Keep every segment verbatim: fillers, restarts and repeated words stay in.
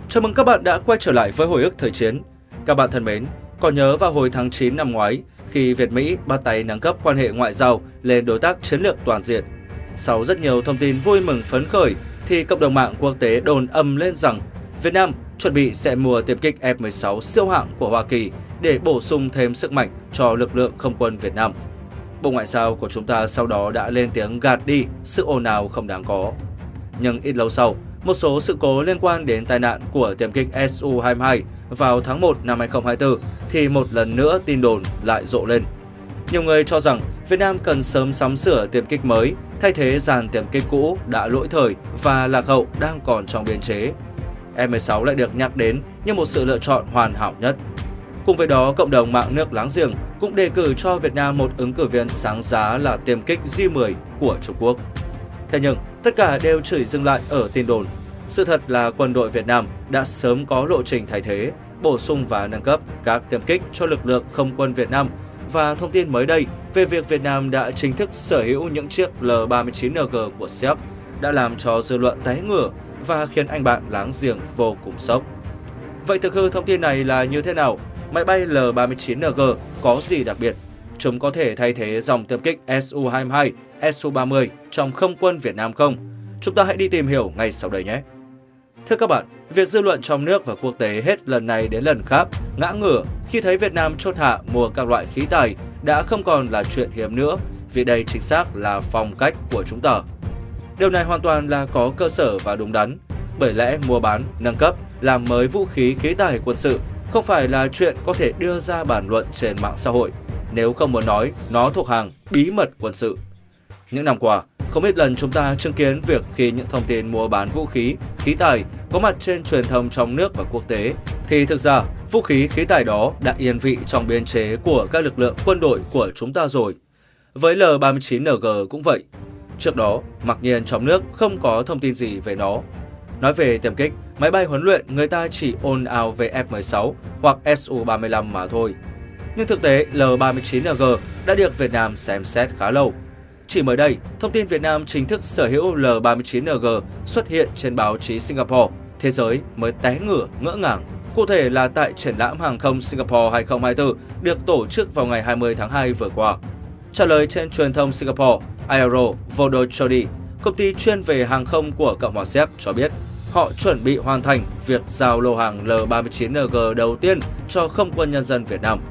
Chào mừng các bạn đã quay trở lại với Hồi ức thời chiến. Các bạn thân mến, còn nhớ vào hồi tháng chín năm ngoái, khi Việt-Mỹ bắt tay nâng cấp quan hệ ngoại giao lên đối tác chiến lược toàn diện. Sau rất nhiều thông tin vui mừng phấn khởi, thì cộng đồng mạng quốc tế đồn ầm lên rằng Việt Nam chuẩn bị sẽ mua tiêm kích F mười sáu siêu hạng của Hoa Kỳ để bổ sung thêm sức mạnh cho lực lượng không quân Việt Nam. Bộ Ngoại giao của chúng ta sau đó đã lên tiếng gạt đi sự ồn ào không đáng có. Nhưng ít lâu sau, một số sự cố liên quan đến tai nạn của tiêm kích S U hai mươi hai vào tháng một năm hai nghìn không trăm hai mươi tư thì một lần nữa tin đồn lại rộ lên. Nhiều người cho rằng Việt Nam cần sớm sắm sửa tiêm kích mới, thay thế dàn tiêm kích cũ đã lỗi thời và lạc hậu đang còn trong biên chế. F mười sáu lại được nhắc đến như một sự lựa chọn hoàn hảo nhất. Cùng với đó, cộng đồng mạng nước láng giềng cũng đề cử cho Việt Nam một ứng cử viên sáng giá là tiêm kích J mười của Trung Quốc. Thế nhưng, tất cả đều chỉ dừng lại ở tin đồn. Sự thật là quân đội Việt Nam đã sớm có lộ trình thay thế, bổ sung và nâng cấp các tiêm kích cho lực lượng không quân Việt Nam. Và thông tin mới đây về việc Việt Nam đã chính thức sở hữu những chiếc L ba mươi chín N G của Séc đã làm cho dư luận té ngửa và khiến anh bạn láng giềng vô cùng sốc. Vậy thực hư thông tin này là như thế nào? Máy bay L ba mươi chín N G có gì đặc biệt? Chúng có thể thay thế dòng tiêm kích S U hai mươi hai, S U ba mươi trong không quân Việt Nam không? Chúng ta hãy đi tìm hiểu ngay sau đây nhé! Thưa các bạn, việc dư luận trong nước và quốc tế hết lần này đến lần khác ngã ngửa khi thấy Việt Nam chốt hạ mua các loại khí tài đã không còn là chuyện hiếm nữa, vì đây chính xác là phong cách của chúng ta. Điều này hoàn toàn là có cơ sở và đúng đắn, bởi lẽ mua bán, nâng cấp, làm mới vũ khí khí tài quân sự không phải là chuyện có thể đưa ra bàn luận trên mạng xã hội, nếu không muốn nói nó thuộc hàng bí mật quân sự. Những năm qua, không ít lần chúng ta chứng kiến việc khi những thông tin mua bán vũ khí, khí tài có mặt trên truyền thông trong nước và quốc tế, thì thực ra vũ khí khí tài đó đã yên vị trong biên chế của các lực lượng quân đội của chúng ta rồi. Với L ba mươi chín N G cũng vậy. Trước đó, mặc nhiên trong nước không có thông tin gì về nó. Nói về tiêm kích, máy bay huấn luyện người ta chỉ ồn ào về F mười sáu hoặc S U ba mươi lăm mà thôi. Nhưng thực tế, L ba mươi chín N G đã được Việt Nam xem xét khá lâu. Chỉ mới đây, thông tin Việt Nam chính thức sở hữu L ba mươi chín N G xuất hiện trên báo chí Singapore, thế giới mới té ngửa ngỡ ngàng. Cụ thể là tại triển lãm hàng không Singapore hai nghìn không trăm hai mươi tư được tổ chức vào ngày hai mươi tháng hai vừa qua. Trả lời trên truyền thông Singapore, Aero Vodochrodi, công ty chuyên về hàng không của Cộng hòa Séc cho biết, họ chuẩn bị hoàn thành việc giao lô hàng L ba mươi chín N G đầu tiên cho Không quân Nhân dân Việt Nam.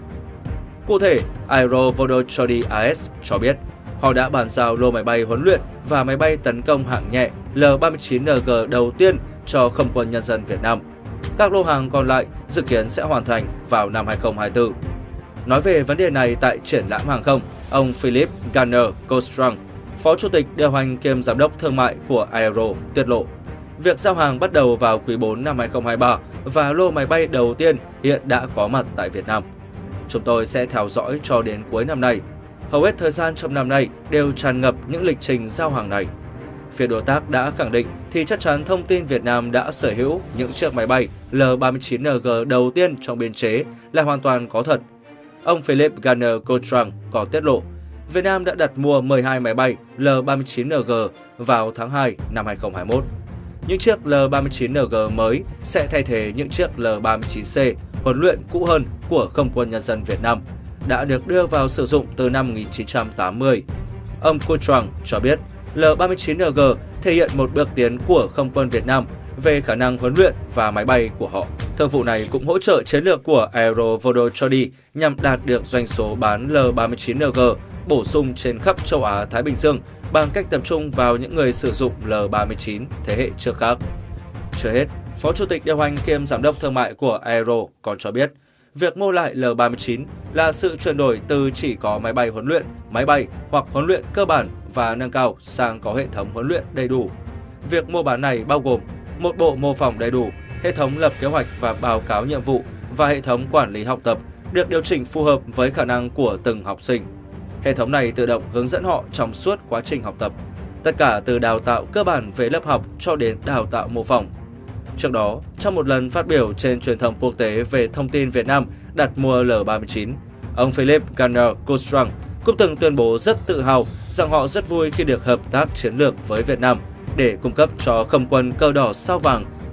Cụ thể, Aero Vodochrodi A S cho biết, họ đã bàn giao lô máy bay huấn luyện và máy bay tấn công hạng nhẹ L ba mươi chín N G đầu tiên cho Không quân Nhân dân Việt Nam. Các lô hàng còn lại dự kiến sẽ hoàn thành vào năm hai nghìn không trăm hai mươi tư. Nói về vấn đề này tại triển lãm hàng không, ông Philip Garner Gostrang, Phó Chủ tịch điều hành kiêm Giám đốc thương mại của Aero, tiết lộ, việc giao hàng bắt đầu vào quý bốn năm hai nghìn không trăm hai mươi ba và lô máy bay đầu tiên hiện đã có mặt tại Việt Nam. Chúng tôi sẽ theo dõi cho đến cuối năm nay. Hầu hết thời gian trong năm nay đều tràn ngập những lịch trình giao hàng này. Phía đối tác đã khẳng định thì chắc chắn thông tin Việt Nam đã sở hữu những chiếc máy bay L ba mươi chín N G đầu tiên trong biên chế là hoàn toàn có thật. Ông Philip Garner Gostrang có tiết lộ, Việt Nam đã đặt mua mười hai máy bay L ba mươi chín N G vào tháng hai năm hai nghìn không trăm hai mươi mốt. Những chiếc L ba mươi chín N G mới sẽ thay thế những chiếc L ba mươi chín C huấn luyện cũ hơn của Không quân Nhân dân Việt Nam, đã được đưa vào sử dụng từ năm một nghìn chín trăm tám mươi. Ông Gostrang cho biết, L ba mươi chín N G thể hiện một bước tiến của Không quân Việt Nam về khả năng huấn luyện và máy bay của họ. Thương vụ này cũng hỗ trợ chiến lược của Aero Vodochrodi nhằm đạt được doanh số bán L ba mươi chín N G bổ sung trên khắp châu Á Thái Bình Dương bằng cách tập trung vào những người sử dụng L ba mươi chín thế hệ trước khác. Chưa hết, Phó Chủ tịch điều hành kiêm Giám đốc thương mại của Aero còn cho biết, việc mua lại L ba mươi chín là sự chuyển đổi từ chỉ có máy bay huấn luyện, máy bay hoặc huấn luyện cơ bản và nâng cao sang có hệ thống huấn luyện đầy đủ. Việc mua bán này bao gồm một bộ mô phỏng đầy đủ, hệ thống lập kế hoạch và báo cáo nhiệm vụ và hệ thống quản lý học tập được điều chỉnh phù hợp với khả năng của từng học sinh. Hệ thống này tự động hướng dẫn họ trong suốt quá trình học tập, tất cả từ đào tạo cơ bản về lớp học cho đến đào tạo mô phỏng. Trước đó, trong một lần phát biểu trên truyền thông quốc tế về thông tin Việt Nam đặt mua L ba mươi chín, ông Philip Garner Gostrang cũng từng tuyên bố rất tự hào rằng họ rất vui khi được hợp tác chiến lược với Việt Nam để cung cấp cho Không quân Cờ Đỏ Sao Vàng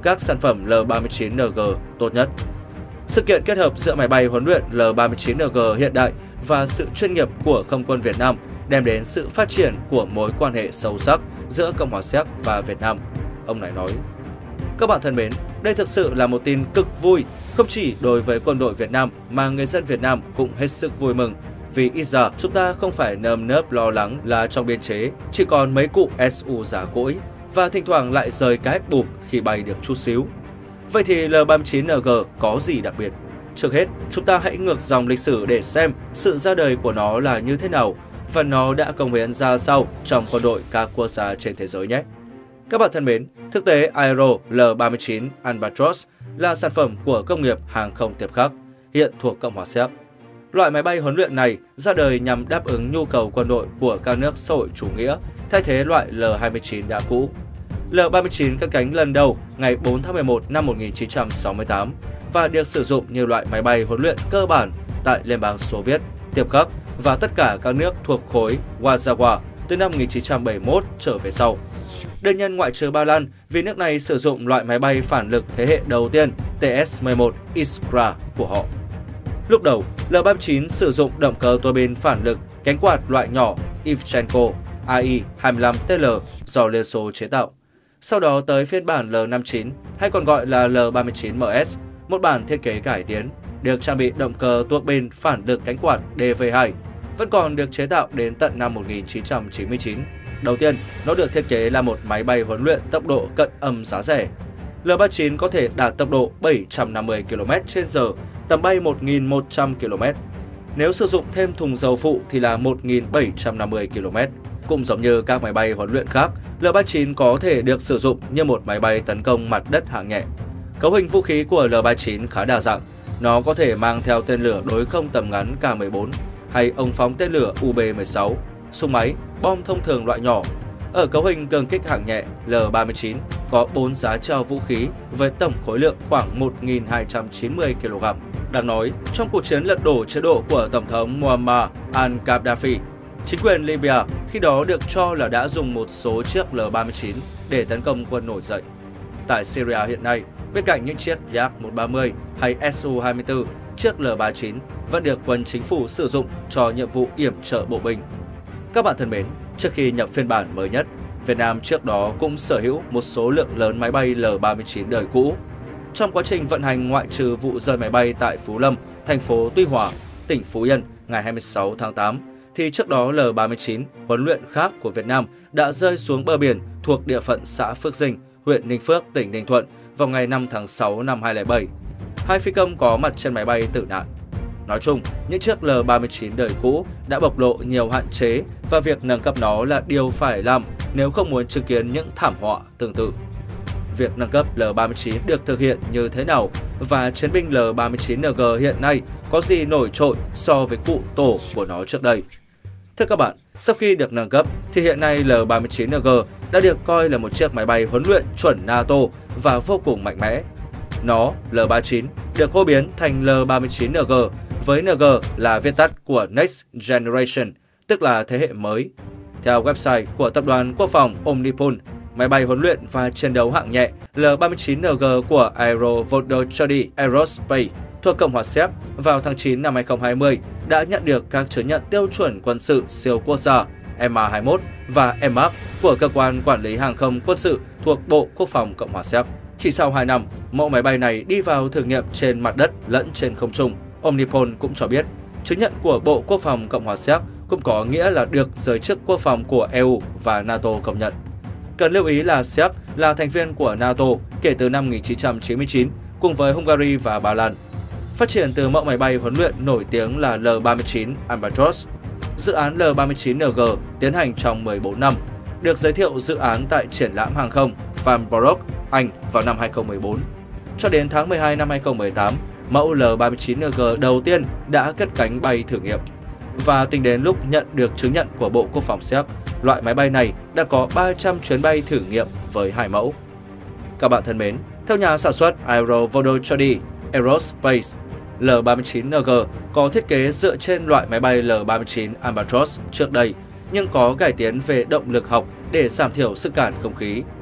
các sản phẩm L ba mươi chín N G tốt nhất. Sự kiện kết hợp giữa máy bay huấn luyện L ba mươi chín N G hiện đại và sự chuyên nghiệp của Không quân Việt Nam đem đến sự phát triển của mối quan hệ sâu sắc giữa Cộng hòa Séc và Việt Nam, ông này nói. Các bạn thân mến, đây thực sự là một tin cực vui, không chỉ đối với quân đội Việt Nam mà người dân Việt Nam cũng hết sức vui mừng. Vì ít ra chúng ta không phải nơm nớp lo lắng là trong biên chế chỉ còn mấy cụ S U già cỗi và thỉnh thoảng lại rời cái bụp khi bay được chút xíu. Vậy thì L ba mươi chín N G có gì đặc biệt? Trước hết, chúng ta hãy ngược dòng lịch sử để xem sự ra đời của nó là như thế nào và nó đã cống hiến ra sao trong quân đội các quốc gia trên thế giới nhé. Các bạn thân mến, thực tế Aero L ba mươi chín Albatros là sản phẩm của công nghiệp hàng không tiếp khắc, hiện thuộc Cộng hòa Séc. Loại máy bay huấn luyện này ra đời nhằm đáp ứng nhu cầu quân đội của các nước xã hội chủ nghĩa, thay thế loại L hai mươi chín đã cũ. L ba mươi chín cất cánh lần đầu ngày bốn tháng mười một năm một nghìn chín trăm sáu mươi tám và được sử dụng như loại máy bay huấn luyện cơ bản tại Liên bang Xô Viết, tiếp khắc và tất cả các nước thuộc khối Warsaw từ năm một nghìn chín trăm bảy mươi mốt trở về sau. Đương nhiên ngoại trừ Ba Lan vì nước này sử dụng loại máy bay phản lực thế hệ đầu tiên T S mười một Iskra của họ. Lúc đầu, L ba mươi chín sử dụng động cơ tua bin phản lực cánh quạt loại nhỏ Ivchenko A I hai mươi lăm T L do Liên Xô chế tạo. Sau đó tới phiên bản L năm mươi chín hay còn gọi là L ba mươi chín M S, một bản thiết kế cải tiến, được trang bị động cơ tuộc bin phản lực cánh quạt D V hai, vẫn còn được chế tạo đến tận năm một nghìn chín trăm chín mươi chín. Đầu tiên, nó được thiết kế là một máy bay huấn luyện tốc độ cận âm giá rẻ. L ba mươi chín có thể đạt tốc độ bảy trăm năm mươi ki lô mét trên giờ, tầm bay một nghìn một trăm ki lô mét. Nếu sử dụng thêm thùng dầu phụ thì là một nghìn bảy trăm năm mươi ki lô mét. Cũng giống như các máy bay huấn luyện khác, L ba mươi chín có thể được sử dụng như một máy bay tấn công mặt đất hạng nhẹ. Cấu hình vũ khí của L ba mươi chín khá đa dạng. Nó có thể mang theo tên lửa đối không tầm ngắn K mười bốn hay ống phóng tên lửa U B mười sáu, súng máy, bom thông thường loại nhỏ. Ở cấu hình cường kích hạng nhẹ, L ba mươi chín có bốn giá treo vũ khí với tổng khối lượng khoảng một nghìn hai trăm chín mươi ki lô gam. Đáng nói, trong cuộc chiến lật đổ chế độ của Tổng thống Muammar al-Gaddafi, chính quyền Libya khi đó được cho là đã dùng một số chiếc L ba mươi chín để tấn công quân nổi dậy. Tại Syria hiện nay, bên cạnh những chiếc Yak một ba mươi hay S U hai mươi tư, chiếc L ba mươi chín vẫn được quân chính phủ sử dụng cho nhiệm vụ yểm trợ bộ binh. Các bạn thân mến, trước khi nhập phiên bản mới nhất, Việt Nam trước đó cũng sở hữu một số lượng lớn máy bay L ba mươi chín đời cũ. Trong quá trình vận hành ngoại trừ vụ rơi máy bay tại Phú Lâm, thành phố Tuy Hòa, tỉnh Phú Yên ngày hai mươi sáu tháng tám, thì trước đó L ba mươi chín huấn luyện khác của Việt Nam đã rơi xuống bờ biển thuộc địa phận xã Phước Dinh, huyện Ninh Phước, tỉnh Ninh Thuận vào ngày năm tháng sáu năm hai nghìn không trăm lẻ bảy. Hai phi công có mặt trên máy bay tử nạn. Nói chung, những chiếc L ba mươi chín đời cũ đã bộc lộ nhiều hạn chế và việc nâng cấp nó là điều phải làm nếu không muốn chứng kiến những thảm họa tương tự. Việc nâng cấp L ba mươi chín được thực hiện như thế nào và chiến binh L ba mươi chín N G hiện nay có gì nổi trội so với cụ tổ của nó trước đây? Thưa các bạn, sau khi được nâng cấp thì hiện nay L ba mươi chín N G đã được coi là một chiếc máy bay huấn luyện chuẩn NATO và vô cùng mạnh mẽ. Nó, L ba mươi chín, được hô biến thành L ba mươi chín N G với N G là viết tắt của Next Generation, tức là thế hệ mới. Theo website của tập đoàn quốc phòng Omnipol, máy bay huấn luyện và chiến đấu hạng nhẹ L ba mươi chín N G của Aerovodchody Aerospace thuộc Cộng hòa Séc vào tháng chín năm hai nghìn không trăm hai mươi đã nhận được các chứng nhận tiêu chuẩn quân sự siêu quốc gia M A hai mươi mốt và M A C của Cơ quan Quản lý Hàng không Quân sự thuộc Bộ Quốc phòng Cộng hòa Séc. Chỉ sau hai năm, mẫu máy bay này đi vào thử nghiệm trên mặt đất lẫn trên không trung. Omnipol cũng cho biết, chứng nhận của Bộ Quốc phòng Cộng hòa Séc cũng có nghĩa là được giới chức quốc phòng của E U và NATO công nhận. Cần lưu ý là Séc là thành viên của NATO kể từ năm một nghìn chín trăm chín mươi chín cùng với Hungary và Ba Lan. Phát triển từ mẫu máy bay huấn luyện nổi tiếng là L ba mươi chín Albatros. Dự án L ba mươi chín N G tiến hành trong mười bốn năm, được giới thiệu dự án tại triển lãm hàng không Farnborough, Anh vào năm hai nghìn không trăm mười bốn. Cho đến tháng mười hai năm hai nghìn không trăm mười tám, mẫu L ba mươi chín N G đầu tiên đã cất cánh bay thử nghiệm. Và tính đến lúc nhận được chứng nhận của Bộ Quốc phòng Séc, loại máy bay này đã có ba trăm chuyến bay thử nghiệm với hai mẫu. Các bạn thân mến, theo nhà sản xuất Aerovodchody Aerospace, L ba mươi chín N G có thiết kế dựa trên loại máy bay L ba mươi chín Albatros trước đây, nhưng có cải tiến về động lực học để giảm thiểu sức cản không khí.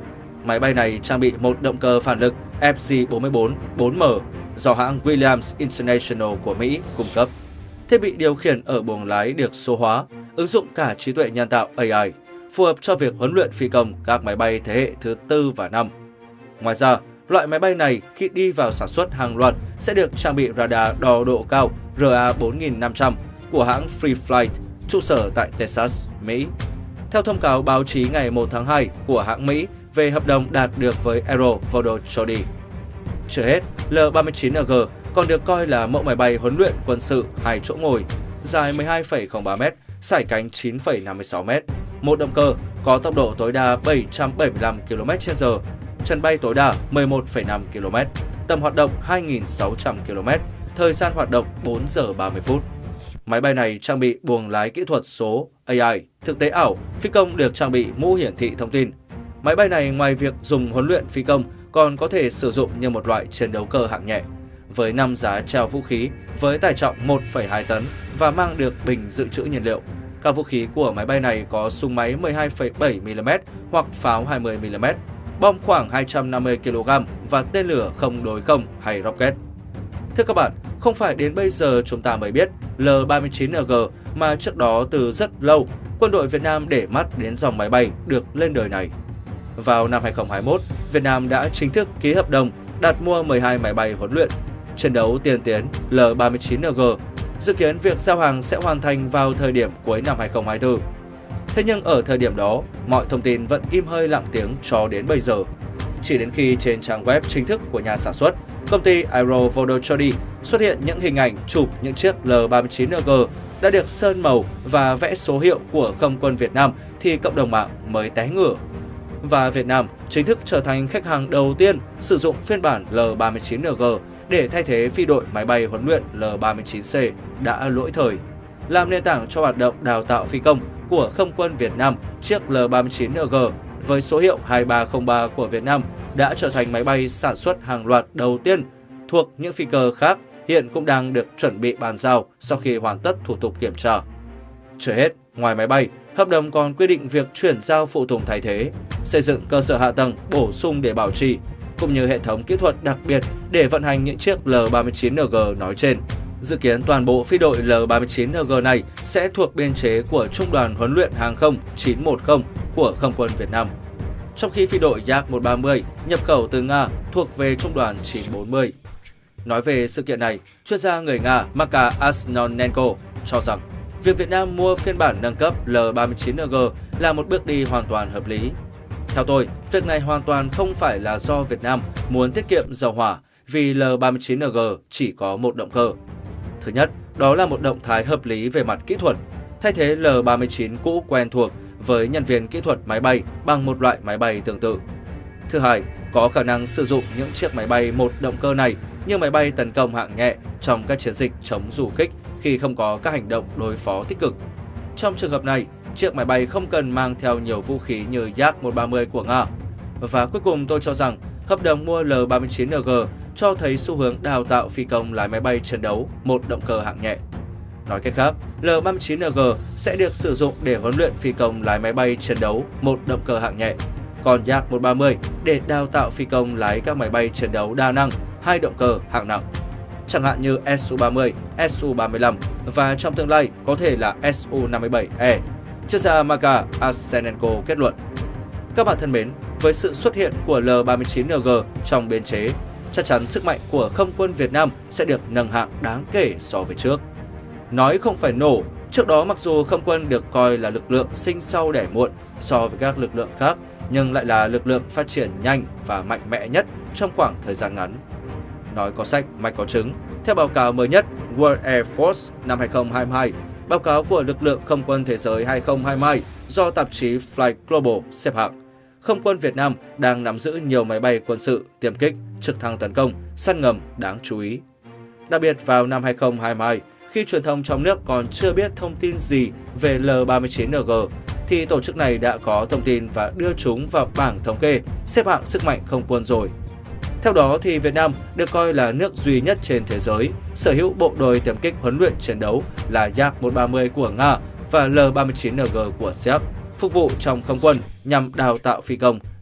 Máy bay này trang bị một động cơ phản lực F G bốn mươi bốn bốn M do hãng Williams International của Mỹ cung cấp. Thiết bị điều khiển ở buồng lái được số hóa, ứng dụng cả trí tuệ nhân tạo A I, phù hợp cho việc huấn luyện phi công các máy bay thế hệ thứ tư và năm. Ngoài ra, loại máy bay này khi đi vào sản xuất hàng loạt sẽ được trang bị radar đo độ cao R A bốn nghìn năm trăm của hãng Free Flight, trụ sở tại Texas, Mỹ. Theo thông cáo báo chí ngày một tháng hai của hãng Mỹ về hợp đồng đạt được với Aero Vodochrody. Chưa hết, L ba mươi chín N G còn được coi là mẫu máy bay huấn luyện quân sự hai chỗ ngồi, dài mười hai phẩy không ba mét, sải cánh chín phẩy năm mươi sáu mét, một động cơ, có tốc độ tối đa bảy trăm bảy mươi lăm ki lô mét trên giờ, chân bay tối đa mười một phẩy năm ki lô mét, tầm hoạt động hai nghìn sáu trăm ki lô mét, thời gian hoạt động bốn giờ ba mươi phút. Máy bay này trang bị buồng lái kỹ thuật số A I, thực tế ảo, phi công được trang bị mũ hiển thị thông tin. Máy bay này ngoài việc dùng huấn luyện phi công còn có thể sử dụng như một loại chiến đấu cơ hạng nhẹ, với năm giá treo vũ khí với tải trọng một phẩy hai tấn và mang được bình dự trữ nhiên liệu. Các vũ khí của máy bay này có súng máy mười hai phẩy bảy mi li mét hoặc pháo hai mươi mi li mét, bom khoảng hai trăm năm mươi ki lô gam và tên lửa không đối không hay rocket. Thưa các bạn, không phải đến bây giờ chúng ta mới biết L ba mươi chín N G mà trước đó từ rất lâu, quân đội Việt Nam để mắt đến dòng máy bay được lên đời này. Vào năm hai không hai mốt, Việt Nam đã chính thức ký hợp đồng đặt mua mười hai máy bay huấn luyện chiến đấu tiên tiến L ba mươi chín N G. Dự kiến việc giao hàng sẽ hoàn thành vào thời điểm cuối năm hai không hai tư. Thế nhưng ở thời điểm đó, mọi thông tin vẫn im hơi lặng tiếng cho đến bây giờ. Chỉ đến khi trên trang web chính thức của nhà sản xuất, công ty Aero Vodochrody xuất hiện những hình ảnh chụp những chiếc L ba mươi chín N G đã được sơn màu và vẽ số hiệu của Không quân Việt Nam thì cộng đồng mạng mới té ngửa. Và Việt Nam chính thức trở thành khách hàng đầu tiên sử dụng phiên bản L ba mươi chín N G để thay thế phi đội máy bay huấn luyện L ba mươi chín C đã lỗi thời, làm nền tảng cho hoạt động đào tạo phi công của Không quân Việt Nam. Chiếc L ba mươi chín N G với số hiệu hai ba không ba của Việt Nam đã trở thành máy bay sản xuất hàng loạt đầu tiên thuộc những phi cơ khác hiện cũng đang được chuẩn bị bàn giao sau khi hoàn tất thủ tục kiểm tra. Chưa hết, ngoài máy bay, hợp đồng còn quy định việc chuyển giao phụ tùng thay thế, xây dựng cơ sở hạ tầng bổ sung để bảo trì, cũng như hệ thống kỹ thuật đặc biệt để vận hành những chiếc L ba mươi chín N G nói trên. Dự kiến toàn bộ phi đội L ba mươi chín N G này sẽ thuộc biên chế của Trung đoàn Huấn luyện Hàng không chín một không của Không quân Việt Nam, trong khi phi đội Yak một ba mươi nhập khẩu từ Nga thuộc về Trung đoàn chín bốn mươi. Nói về sự kiện này, chuyên gia người Nga Maka Asnonenko cho rằng việc Việt Nam mua phiên bản nâng cấp L ba mươi chín N G là một bước đi hoàn toàn hợp lý. Theo tôi, việc này hoàn toàn không phải là do Việt Nam muốn tiết kiệm dầu hỏa vì L ba mươi chín N G chỉ có một động cơ. Thứ nhất, đó là một động thái hợp lý về mặt kỹ thuật, thay thế L ba mươi chín cũ quen thuộc với nhân viên kỹ thuật máy bay bằng một loại máy bay tương tự. Thứ hai, có khả năng sử dụng những chiếc máy bay một động cơ này như máy bay tấn công hạng nhẹ trong các chiến dịch chống du kích khi không có các hành động đối phó tích cực. Trong trường hợp này, chiếc máy bay không cần mang theo nhiều vũ khí như Yak một ba mươi của Nga. Và cuối cùng tôi cho rằng hợp đồng mua L ba mươi chín N G cho thấy xu hướng đào tạo phi công lái máy bay chiến đấu một động cơ hạng nhẹ. Nói cách khác, L ba mươi chín N G sẽ được sử dụng để huấn luyện phi công lái máy bay chiến đấu một động cơ hạng nhẹ, còn Yak một ba mươi để đào tạo phi công lái các máy bay chiến đấu đa năng hai động cơ hạng nặng, chẳng hạn như S U ba mươi, S U ba mươi lăm và trong tương lai có thể là S U năm mươi bảy E. Chuyên gia Maka Arsenenko kết luận. Các bạn thân mến, với sự xuất hiện của L ba mươi chín N G trong biên chế, chắc chắn sức mạnh của Không quân Việt Nam sẽ được nâng hạng đáng kể so với trước. Nói không phải nổ, trước đó mặc dù Không quân được coi là lực lượng sinh sau đẻ muộn so với các lực lượng khác, nhưng lại là lực lượng phát triển nhanh và mạnh mẽ nhất trong khoảng thời gian ngắn. Nói có sách, mạch có chứng. Theo báo cáo mới nhất World Air Force năm hai không hai hai, báo cáo của lực lượng không quân thế giới hai không hai hai do tạp chí Flight Global xếp hạng, Không quân Việt Nam đang nắm giữ nhiều máy bay quân sự, tiêm kích, trực thăng tấn công, săn ngầm đáng chú ý. Đặc biệt vào năm hai không hai hai, khi truyền thông trong nước còn chưa biết thông tin gì về L ba mươi chín N G, thì tổ chức này đã có thông tin và đưa chúng vào bảng thống kê xếp hạng sức mạnh không quân rồi. Theo đó thì Việt Nam được coi là nước duy nhất trên thế giới sở hữu bộ đôi tiêm kích huấn luyện chiến đấu là Yak một ba mươi của Nga và L ba mươi chín N G của Séc, phục vụ trong không quân nhằm đào tạo phi công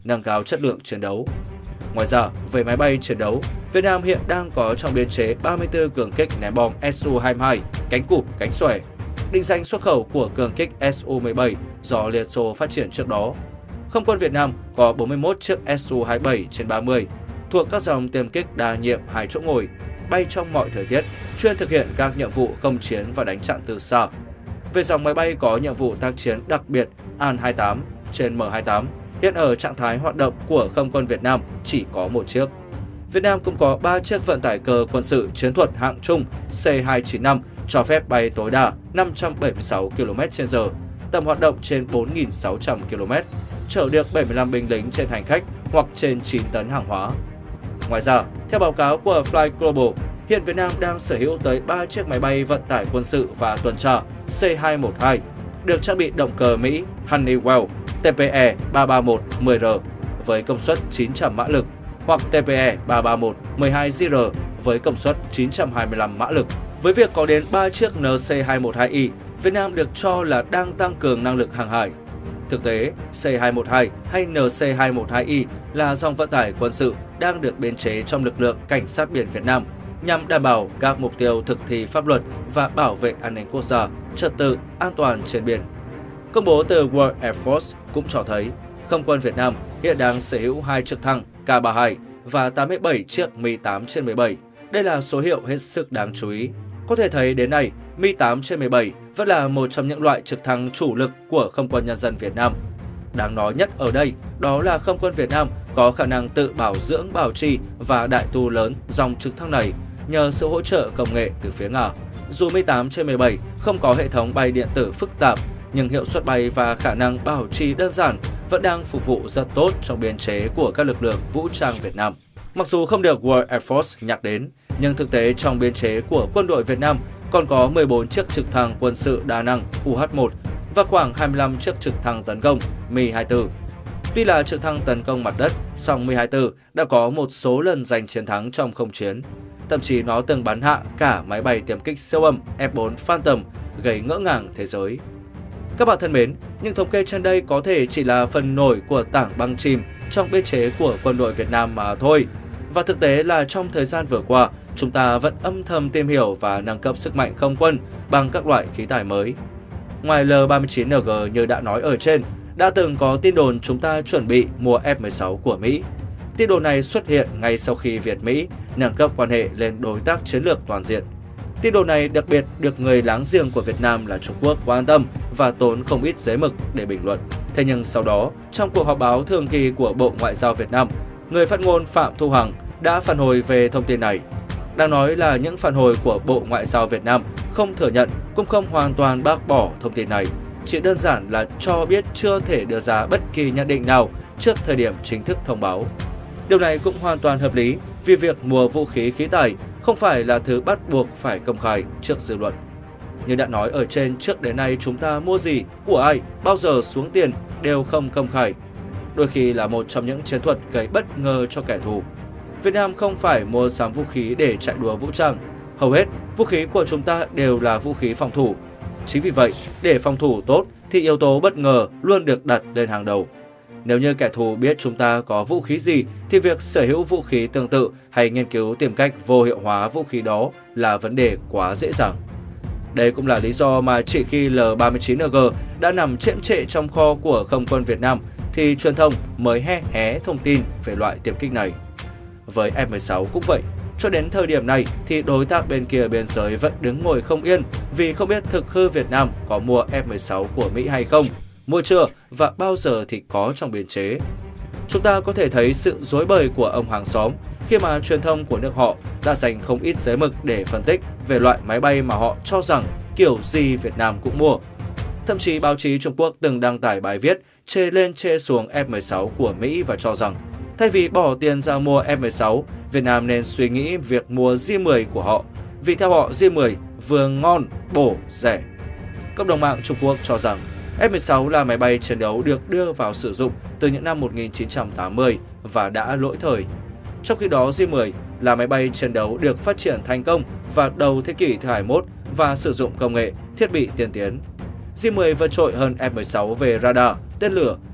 nâng cao chất lượng chiến đấu. Ngoài ra, về máy bay chiến đấu, Việt Nam hiện đang có trong biên chế ba mươi tư cường kích ném bom S U hai mươi hai, cánh cụp, cánh xòe, định danh xuất khẩu của cường kích S U mười bảy do Liên Xô phát triển trước đó. Không quân Việt Nam có bốn mươi mốt chiếc S U hai mươi bảy trên ba mươi, thuộc các dòng tiêm kích đa nhiệm hai chỗ ngồi, bay trong mọi thời tiết, chuyên thực hiện các nhiệm vụ không chiến và đánh chặn từ xa. Về dòng máy bay có nhiệm vụ tác chiến đặc biệt An hai mươi tám trên M hai mươi tám, hiện ở trạng thái hoạt động của Không quân Việt Nam chỉ có một chiếc. Việt Nam cũng có ba chiếc vận tải cơ quân sự chiến thuật hạng trung C hai chín năm cho phép bay tối đa năm trăm bảy mươi sáu ki lô mét trên giờ, tầm hoạt động trên bốn nghìn sáu trăm ki lô mét, chở được bảy mươi lăm binh lính trên hành khách hoặc trên chín tấn hàng hóa. Ngoài ra, theo báo cáo của Fly Global, hiện Việt Nam đang sở hữu tới ba chiếc máy bay vận tải quân sự và tuần tra C hai một hai, được trang bị động cơ Mỹ Honeywell T P E ba ba một mười R với công suất chín trăm mã lực hoặc T P E ba ba một mười hai J R với công suất chín trăm hai mươi lăm mã lực. Với việc có đến ba chiếc N C hai một hai I, Việt Nam được cho là đang tăng cường năng lực hàng hải. Thực tế, C hai một hai hay N C hai một hai I là dòng vận tải quân sự đang được biên chế trong lực lượng Cảnh sát biển Việt Nam nhằm đảm bảo các mục tiêu thực thi pháp luật và bảo vệ an ninh quốc gia, trật tự, an toàn trên biển. Công bố từ World Air Force cũng cho thấy Không quân Việt Nam hiện đang sở hữu hai trực thăng K ba mươi hai và tám mươi bảy chiếc Mi tám trên mười bảy. Đây là số hiệu hết sức đáng chú ý. Có thể thấy đến nay, Mi tám trên mười bảy vẫn là một trong những loại trực thăng chủ lực của Không quân Nhân dân Việt Nam. Đáng nói nhất ở đây đó là Không quân Việt Nam có khả năng tự bảo dưỡng, bảo trì và đại tu lớn dòng trực thăng này nhờ sự hỗ trợ công nghệ từ phía Nga. Dù Mi tám trên mười bảy không có hệ thống bay điện tử phức tạp, nhưng hiệu suất bay và khả năng bảo trì đơn giản vẫn đang phục vụ rất tốt trong biên chế của các lực lượng vũ trang Việt Nam. Mặc dù không được World Air Force nhắc đến, nhưng thực tế trong biên chế của quân đội Việt Nam còn có mười bốn chiếc trực thăng quân sự đa năng U H một và khoảng hai mươi lăm chiếc trực thăng tấn công Mi hai mươi tư. Tuy là trực thăng tấn công mặt đất, song Mi hai mươi tư đã có một số lần giành chiến thắng trong không chiến. Thậm chí nó từng bắn hạ cả máy bay tiêm kích siêu âm F bốn Phantom, gây ngỡ ngàng thế giới. Các bạn thân mến, những thống kê trên đây có thể chỉ là phần nổi của tảng băng chìm trong biên chế của quân đội Việt Nam mà thôi. Và thực tế là trong thời gian vừa qua, chúng ta vẫn âm thầm tìm hiểu và nâng cấp sức mạnh không quân bằng các loại khí tài mới. Ngoài L ba mươi chín N G như đã nói ở trên, đã từng có tin đồn chúng ta chuẩn bị mua F mười sáu của Mỹ. Tin đồn này xuất hiện ngay sau khi Việt-Mỹ nâng cấp quan hệ lên đối tác chiến lược toàn diện. Tin đồn này đặc biệt được người láng giềng của Việt Nam là Trung Quốc quan tâm và tốn không ít giấy mực để bình luận. Thế nhưng sau đó, trong cuộc họp báo thường kỳ của Bộ Ngoại giao Việt Nam, người phát ngôn Phạm Thu Hằng đã phản hồi về thông tin này. Đang nói là những phản hồi của Bộ Ngoại giao Việt Nam không thừa nhận cũng không hoàn toàn bác bỏ thông tin này, chỉ đơn giản là cho biết chưa thể đưa ra bất kỳ nhận định nào trước thời điểm chính thức thông báo. Điều này cũng hoàn toàn hợp lý vì việc mua vũ khí khí tài không phải là thứ bắt buộc phải công khai trước dư luận. Như đã nói ở trên, trước đến nay chúng ta mua gì, của ai, bao giờ xuống tiền đều không công khai. Đôi khi là một trong những chiến thuật gây bất ngờ cho kẻ thù. Việt Nam không phải mua sắm vũ khí để chạy đua vũ trang. Hầu hết, vũ khí của chúng ta đều là vũ khí phòng thủ. Chính vì vậy, để phòng thủ tốt thì yếu tố bất ngờ luôn được đặt lên hàng đầu. Nếu như kẻ thù biết chúng ta có vũ khí gì thì việc sở hữu vũ khí tương tự hay nghiên cứu tìm cách vô hiệu hóa vũ khí đó là vấn đề quá dễ dàng. Đây cũng là lý do mà chỉ khi L ba mươi chín N G đã nằm chễm chệ trong kho của Không quân Việt Nam thì truyền thông mới hé hé thông tin về loại tiêm kích này. Với F mười sáu cũng vậy, cho đến thời điểm này thì đối tác bên kia biên giới vẫn đứng ngồi không yên vì không biết thực hư Việt Nam có mua F mười sáu của Mỹ hay không, mua chưa và bao giờ thì có trong biên chế. Chúng ta có thể thấy sự rối bời của ông hàng xóm khi mà truyền thông của nước họ đã dành không ít giấy mực để phân tích về loại máy bay mà họ cho rằng kiểu gì Việt Nam cũng mua. Thậm chí báo chí Trung Quốc từng đăng tải bài viết chê lên chê xuống F mười sáu của Mỹ và cho rằng thay vì bỏ tiền ra mua F mười sáu, Việt Nam nên suy nghĩ việc mua J mười của họ, vì theo họ J mười vừa ngon, bổ, rẻ. Cộng đồng mạng Trung Quốc cho rằng F mười sáu là máy bay chiến đấu được đưa vào sử dụng từ những năm một nghìn chín trăm tám mươi và đã lỗi thời. Trong khi đó J mười là máy bay chiến đấu được phát triển thành công vào đầu thế kỷ thứ hai mươi mốt và sử dụng công nghệ, thiết bị tiên tiến. J mười vượt trội hơn F mười sáu về radar, tên lửa,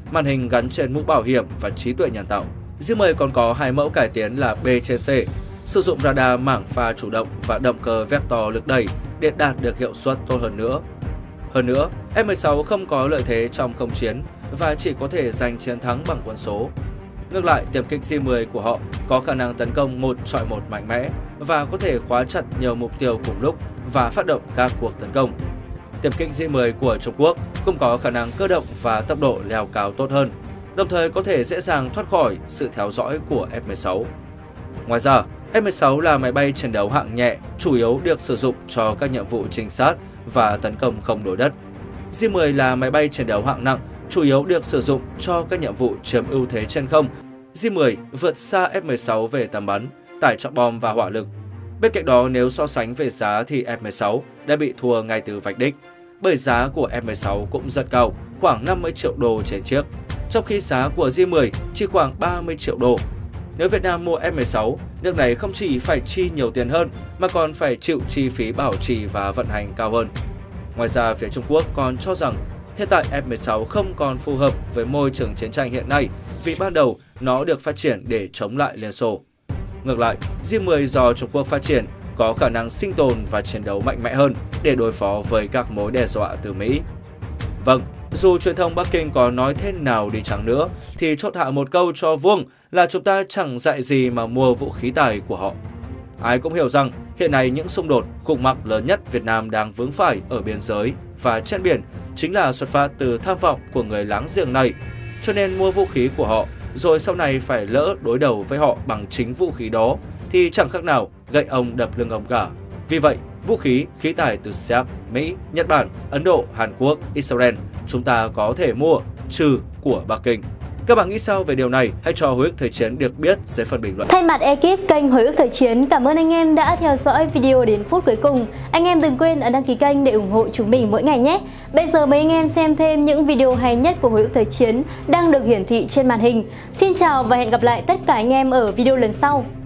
màn hình gắn trên mũ bảo hiểm và trí tuệ nhân tạo. J mười còn có hai mẫu cải tiến là B trên C, sử dụng radar mảng pha chủ động và động cơ vector lực đẩy để đạt được hiệu suất tốt hơn nữa. Hơn nữa, F mười sáu không có lợi thế trong không chiến và chỉ có thể giành chiến thắng bằng quân số. Ngược lại, tiềm kích J mười của họ có khả năng tấn công một chọi một mạnh mẽ và có thể khóa chặt nhiều mục tiêu cùng lúc và phát động các cuộc tấn công. Tiềm kích J mười của Trung Quốc cũng có khả năng cơ động và tốc độ leo cao tốt hơn, đồng thời có thể dễ dàng thoát khỏi sự theo dõi của F mười sáu. Ngoài ra, F mười sáu là máy bay chiến đấu hạng nhẹ, chủ yếu được sử dụng cho các nhiệm vụ trinh sát và tấn công không đối đất. J mười là máy bay chiến đấu hạng nặng, chủ yếu được sử dụng cho các nhiệm vụ chiếm ưu thế trên không. J mười vượt xa F mười sáu về tầm bắn, tải trọng bom và hỏa lực. Bên cạnh đó, nếu so sánh về giá thì F mười sáu đã bị thua ngay từ vạch đích, bởi giá của F mười sáu cũng rất cao, khoảng năm mươi triệu đô trên chiếc, trong khi giá của J mười chỉ khoảng ba mươi triệu đô. Nếu Việt Nam mua F mười sáu, nước này không chỉ phải chi nhiều tiền hơn mà còn phải chịu chi phí bảo trì và vận hành cao hơn. Ngoài ra, phía Trung Quốc còn cho rằng hiện tại F mười sáu không còn phù hợp với môi trường chiến tranh hiện nay vì ban đầu nó được phát triển để chống lại Liên Xô. Ngược lại, J mười do Trung Quốc phát triển có khả năng sinh tồn và chiến đấu mạnh mẽ hơn để đối phó với các mối đe dọa từ Mỹ. Vâng, dù truyền thông Bắc Kinh có nói thế nào đi chăng nữa thì chốt hạ một câu cho vuông là chúng ta chẳng dạy gì mà mua vũ khí tài của họ. Ai cũng hiểu rằng hiện nay những xung đột khủng hoảng lớn nhất Việt Nam đang vướng phải ở biên giới và trên biển chính là xuất phát từ tham vọng của người láng giềng này, cho nên mua vũ khí của họ rồi sau này phải lỡ đối đầu với họ bằng chính vũ khí đó thì chẳng khác nào gậy ông đập lưng ông cả. Vì vậy, vũ khí, khí tài từ Séc, Mỹ, Nhật Bản, Ấn Độ, Hàn Quốc, Israel chúng ta có thể mua, trừ của Bắc Kinh. Các bạn nghĩ sao về điều này? Hãy cho Hồi ức Thời Chiến được biết dưới phần bình luận. Thay mặt ekip kênh Hồi ức Thời Chiến, cảm ơn anh em đã theo dõi video đến phút cuối cùng. Anh em đừng quên ấn đăng ký kênh để ủng hộ chúng mình mỗi ngày nhé. Bây giờ mời anh em xem thêm những video hay nhất của Hồi ức Thời Chiến đang được hiển thị trên màn hình. Xin chào và hẹn gặp lại tất cả anh em ở video lần sau.